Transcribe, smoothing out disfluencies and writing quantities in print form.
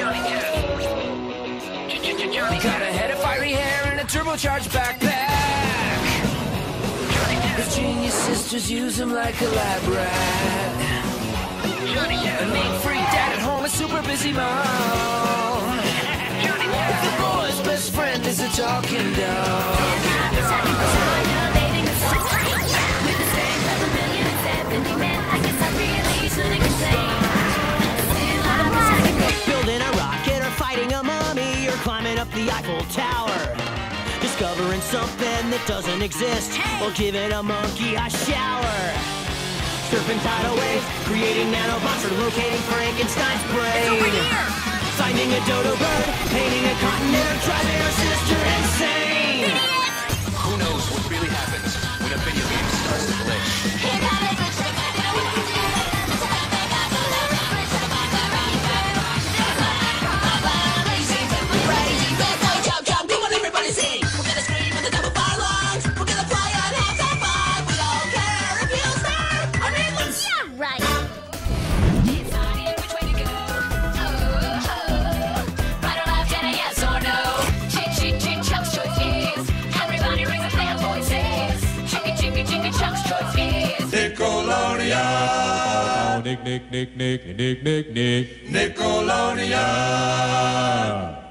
Got a head of fiery hair and a turbocharged backpack. His genius sisters use him like a lab rat. A neat-free dad at home, a super busy mom. The boy's best friend is a talking dog. Building a rocket or fighting a mummy or climbing up the Eiffel Tower. Discovering something that doesn't exist or giving a monkey a shower. Surfing tidal waves, creating nanobots or locating Frankenstein's brain. Finding a dodo bird, painting a continent or driving our sister insane. Who knows what really happens when a video game starts to glitch? Nickelodeon.